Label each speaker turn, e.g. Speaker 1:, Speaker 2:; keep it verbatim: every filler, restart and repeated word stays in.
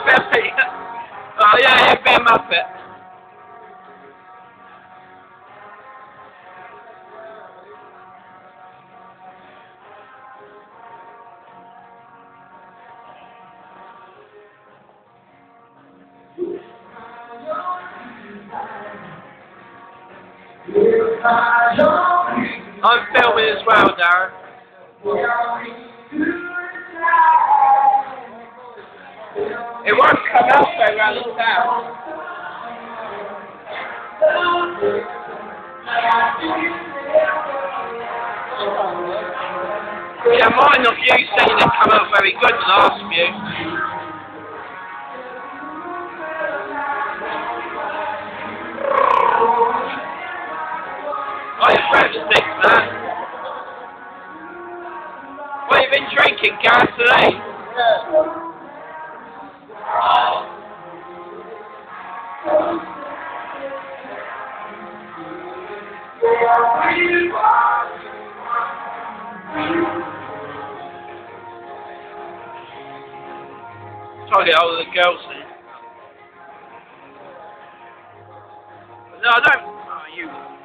Speaker 1: Billy. Oh yeah, yeah, be a Muppet. I'm filming as well, Darren. It won't come out very well in town. Yeah, mine of you saying it come out very good the last few. I have breadsticks, man. What have you been drinking, Gareth, today? Oh. Try to get hold of the girls then. No, I don't. Oh, you.